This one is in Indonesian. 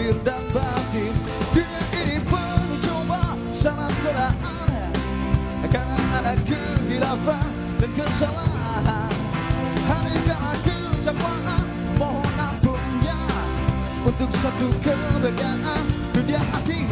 lahir dan batin. Dunia ini penuh coba, sangat godaan, karena ada kehilafan dan kesalahan. Hadirkanlah ketakwaan, mohon ampunnya untuk satu kebahagiaan dunia akhirat.